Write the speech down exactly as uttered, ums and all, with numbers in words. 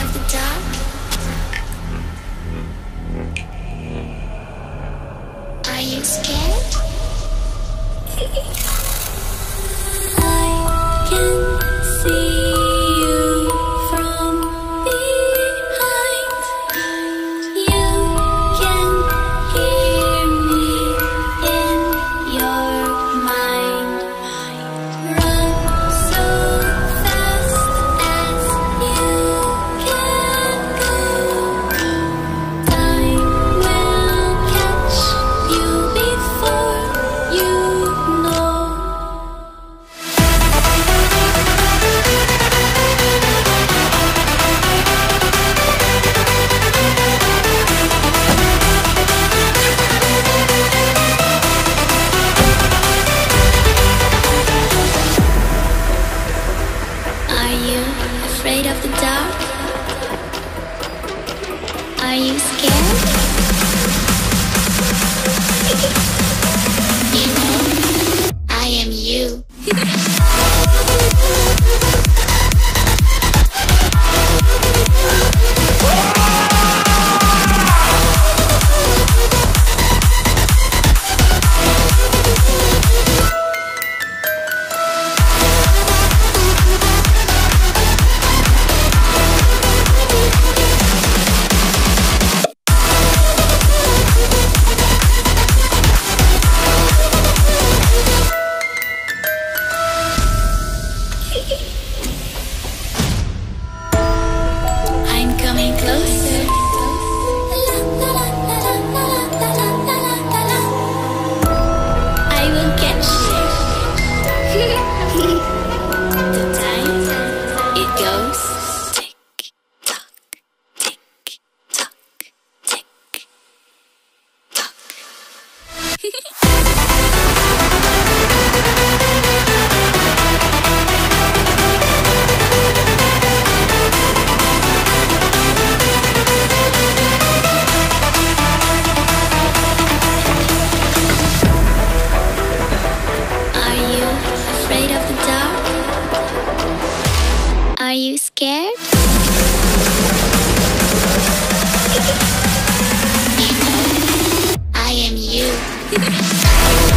of the dark? Are you scared? I can see you from behind. You can hear me in your mind. Run so fast as you can go. Time will catch you before you know. Are you afraid of the dark? Are you scared? You know, I am you. I'm coming closer. I will get you. The time it goes tick tock, tick tock, tick tock. Are you afraid of the dark? Are you scared? You know, I am you.